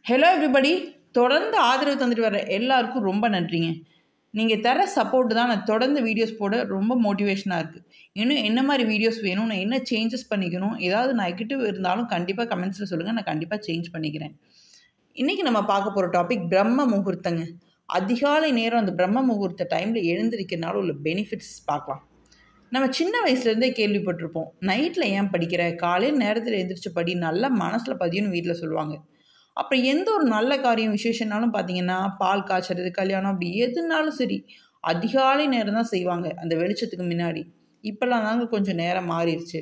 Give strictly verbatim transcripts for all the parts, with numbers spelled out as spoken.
Hello everybody, தொடர்ந்து ஆதரவு தந்துட்டு வர எல்லாருக்கும் ரொம்ப நன்றிங்க. நீங்கள் தர சப்போர்ட் தான் நான் தொடர்ந்து வீடியோஸ் போட ரொம்ப மோட்டிவேஷனாக இருக்குது. இன்னும் என்ன மாதிரி வீடியோஸ் வேணும், நான் என்ன சேஞ்சஸ் பண்ணிக்கணும், ஏதாவது நெகட்டிவ் இருந்தாலும் கண்டிப்பாக கமெண்ட்ஸில் சொல்லுங்கள், நான் கண்டிப்பாக சேஞ்ச் பண்ணிக்கிறேன். இன்றைக்கி நம்ம பார்க்க போகிற டாபிக் பிரம்ம முகூர்த்தங்க. அதிகாலை நேரம் அந்த பிரம்ம முகூர்த்த டைமில் எழுந்திருக்கிறனால உள்ள பெனிஃபிட்ஸ் பார்க்கலாம். நம்ம சின்ன வயசுலேருந்தே கேள்விப்பட்டிருப்போம், நைட்டில் ஏன் படிக்கிற, காலையில் நேரத்தில் எழுந்திரிச்சு படி, நல்லா மனசில் பதியும்னு வீட்டில் சொல்லுவாங்க. அப்புறம் எந்த ஒரு நல்ல காரியம் விசேஷனாலும் பார்த்தீங்கன்னா, பால் காய்ச்சறது, கல்யாணம், அப்படி எதுனாலும் சரி அதிகாலை நேரம் தான் செய்வாங்க, அந்த வெளிச்சத்துக்கு முன்னாடி. இப்போல்லாம் தாங்க கொஞ்சம் நேரம் மாறிடுச்சு.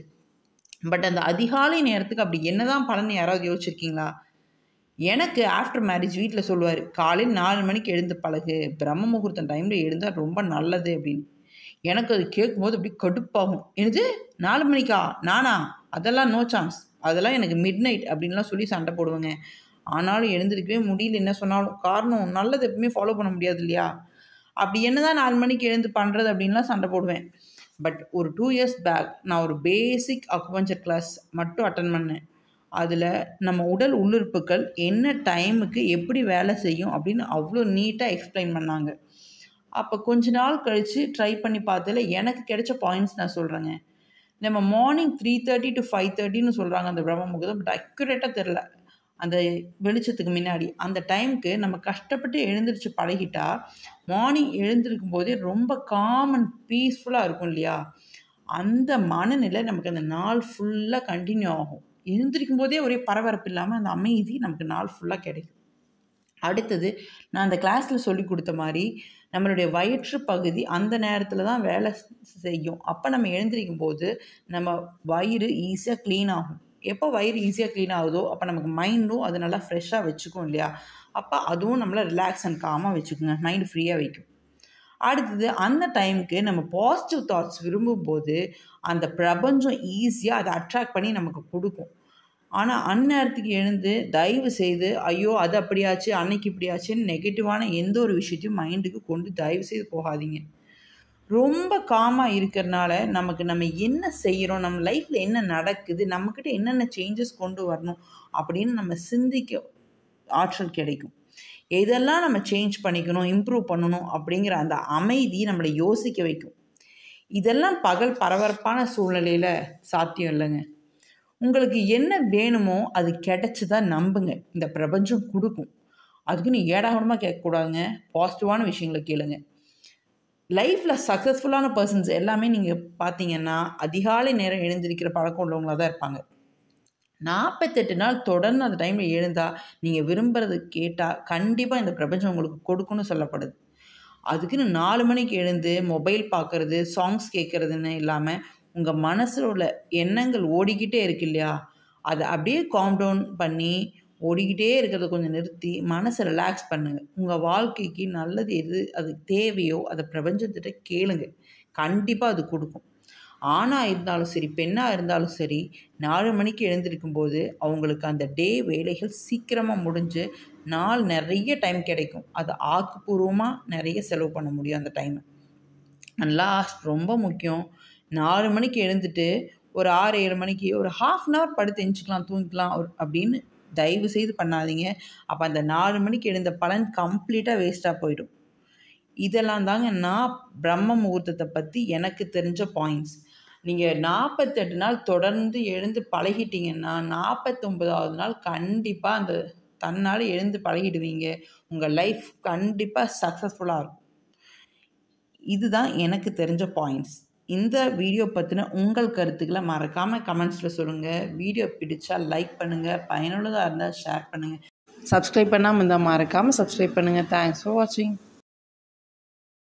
பட் அந்த அதிகாலை நேரத்துக்கு அப்படி என்ன தான் பலன் யாராவது யோசிச்சிருக்கீங்களா? எனக்கு ஆஃப்டர் மேரேஜ் வீட்டில் சொல்லுவார், காலையில் நாலு மணிக்கு எழுந்து பழகு, பிரம்ம முகூர்த்தம் டைமில் எழுந்தால் ரொம்ப நல்லது அப்படின்னு. எனக்கு அது கேட்கும்போது அப்படி கடுப்பாகும். எனது நாலு மணிக்கா? நானா? அதெல்லாம் நோ சான்ஸ், அதெல்லாம் எனக்கு மிட் நைட் அப்படின்லாம் சொல்லி சண்டை போடுவேங்க. ஆனாலும் எழுந்திருக்கவே முடியல என்ன சொன்னாலும். காரணம், நல்லது எப்பவுமே ஃபாலோ பண்ண முடியாது இல்லையா? அப்படி என்ன தான் நாலு மணிக்கு எழுந்து பண்ணுறது அப்படின்லாம் சண்டை போடுவேன். பட் ஒரு டூ இயர்ஸ் பேக் நான் ஒரு பேசிக் அக்குபஞ்சர் கிளாஸ் மட்டும் அட்டன் பண்ணேன். அதில் நம்ம உடல் உள்ளுறுப்புகள் என்ன டைமுக்கு எப்படி வேலை செய்யும் அப்படின்னு அவ்வளோ நீட்டாக எக்ஸ்பிளைன் பண்ணாங்க. அப்போ கொஞ்ச நாள் கழித்து ட்ரை பண்ணி பார்த்ததில் எனக்கு கிடைச்ச பாயிண்ட்ஸ் நான் சொல்கிறேங்க. நம்ம morning three thirty to five தேர்ட்டின்னு சொல்கிறாங்க அந்த பிரம்ம முகூர்த்தம். பட் அக்யூரேட்டாக தெரில, அந்த வெளிச்சத்துக்கு முன்னாடி அந்த டைமுக்கு நம்ம கஷ்டப்பட்டு எழுந்திரிச்சு பழகிட்டா மார்னிங் எழுந்திருக்கும் போதே ரொம்ப காம் அண்ட் பீஸ்ஃபுல்லாக இருக்கும் இல்லையா? அந்த மனநிலை நமக்கு அந்த நாள் ஃபுல்லாக கண்டினியூ ஆகும். எழுந்திருக்கும் போதே ஒரே பரபரப்பு இல்லாமல் அந்த அமைதி நமக்கு நாள் ஃபுல்லாக கிடைக்கும். அடுத்தது, நான் அந்த கிளாஸில் சொல்லி கொடுத்த மாதிரி நம்மளுடைய வயிற்று பகுதி அந்த நேரத்தில் தான் வேலை செய்யும். அப்போ நம்ம எழுந்திரிக்கும் போது நம்ம வயிறு ஈஸியாக க்ளீன் ஆகும். எப்போ வயிறு ஈஸியாக க்ளீன் ஆகுதோ அப்போ நமக்கு மைண்டும் அது நல்லா ஃப்ரெஷ்ஷாக வச்சுக்கும் இல்லையா? அப்போ அதுவும் நம்மளை ரிலாக்ஸ் அண்ட் காமாக வச்சுக்குங்க, மைண்டு ஃப்ரீயாக வைக்கும். அடுத்தது, அந்த டைமுக்கு நம்ம பாசிட்டிவ் தாட்ஸ் விரும்பும்போது அந்த பிரபஞ்சம் ஈஸியாக அதை அட்ராக்ட் பண்ணி நமக்கு கொடுக்கும். ஆனால் அந்நேரத்துக்கு எழுந்து தயவு செய்து ஐயோ அது அப்படியாச்சு, அன்னைக்கு இப்படியாச்சுன்னு நெகட்டிவான எந்த ஒரு விஷயத்தையும் மைண்டுக்கு கொண்டு தயவு செய்து போகாதீங்க. ரொம்ப காமாக இருக்கிறனால நமக்கு நம்ம என்ன செய்கிறோம், நம்ம லைஃப்பில் என்ன நடக்குது, நம்மக்கிட்ட என்னென்ன சேஞ்சஸ் கொண்டு வரணும் அப்படின்னு நம்ம சிந்திக்க ஆற்றல் கிடைக்கும். எதெல்லாம் நம்ம சேஞ்ச் பண்ணிக்கணும், இம்ப்ரூவ் பண்ணணும் அப்படிங்கிற அந்த அமைதி நம்மளை யோசிக்க வைக்கும். இதெல்லாம் பகல் பரபரப்பான சூழ்நிலையில் சாத்தியம் இல்லைங்க. உங்களுக்கு என்ன வேணுமோ அது கிடைச்சிதான் நம்புங்க, இந்த பிரபஞ்சம் கொடுக்கும். அதுக்குன்னு ஏடாகூடமாக கேட்கக்கூடாதுங்க, பாசிட்டிவான விஷயங்களை கேளுங்க. லைஃப்பில் சக்ஸஸ்ஃபுல்லான பர்சன்ஸ் எல்லாமே நீங்கள் பார்த்தீங்கன்னா அதிகாலை நேரம் எழுந்திருக்கிற பழக்கம் உள்ளவங்களாக தான் இருப்பாங்க. நாற்பத்தெட்டு நாள் தொடர்ந்து அந்த டைமில் எழுந்தால் நீங்கள் விரும்புகிறது கேட்டால் கண்டிப்பாக இந்த பிரபஞ்சம் உங்களுக்கு கொடுக்குன்னு சொல்லப்படுது. அதுக்குன்னு நாலு மணிக்கு எழுந்து மொபைல் பார்க்குறது, சாங்ஸ் கேட்குறதுன்னு இல்லாமல் உங்கள் மனசில் உள்ள எண்ணங்கள் ஓடிக்கிட்டே இருக்கு இல்லையா, அதை அப்படியே காம் டவுன் பண்ணி ஓடிக்கிட்டே இருக்கிறத கொஞ்சம் நிறுத்தி மனசை ரிலாக்ஸ் பண்ணுங்கள். உங்கள் வாழ்க்கைக்கு நல்லது எது அது தேவையோ அதை பிரபஞ்சத்திட்ட கேளுங்க, கண்டிப்பாக அது கொடுக்கும். ஆணாக இருந்தாலும் சரி, பெண்ணாக இருந்தாலும் சரி, நாலு மணிக்கு எழுந்திருக்கும் போது அவங்களுக்கு அந்த டே வேலைகள் சீக்கிரமாக முடிஞ்சு நாள் நிறைய டைம் கிடைக்கும். அதை ஆக்கப்பூர்வமாக நிறைய செலவு பண்ண முடியும் அந்த டைமை. அண்ட் லாஸ்ட், ரொம்ப முக்கியம், நாலு மணிக்கு எழுந்துட்டு ஒரு ஆறு ஏழு மணிக்கு ஒரு ஹாஃப் அன் ஹவர் படுத்து எஞ்சிக்கலாம், தூங்கிக்கலாம் அப்படின்னு தயவு செய்து பண்ணாதீங்க. அப்போ அந்த நாலு மணிக்கு எழுந்த பலன் கம்ப்ளீட்டாக வேஸ்ட்டாக போயிடும். இதெல்லாம் தாங்க நான் பிரம்ம முகூர்த்தத்தை பற்றி எனக்கு தெரிஞ்ச பாயிண்ட்ஸ். நீங்கள் நாற்பத்தெட்டு நாள் தொடர்ந்து எழுந்து பழகிட்டீங்கன்னா நாற்பத்தொம்பதாவது நாள் கண்டிப்பாக அந்த தன்னால் எழுந்து பழகிடுவீங்க. உங்கள் லைஃப் கண்டிப்பாக சக்ஸஸ்ஃபுல்லாக இருக்கும். இதுதான் எனக்கு தெரிஞ்ச பாயிண்ட்ஸ். இந்த வீடியோ பற்றின உங்கள் கருத்துக்களை மறக்காமல் கமெண்ட்ஸில் சொல்லுங்கள். வீடியோ பிடிச்சா லைக் பண்ணுங்கள், பயனுள்ளதாக இருந்தால் ஷேர் பண்ணுங்கள். சப்ஸ்கிரைப் பண்ணாமல் இருந்தால் மறக்காமல் சப்ஸ்கிரைப் பண்ணுங்கள். தேங்க்ஸ் ஃபார் வாட்சிங்.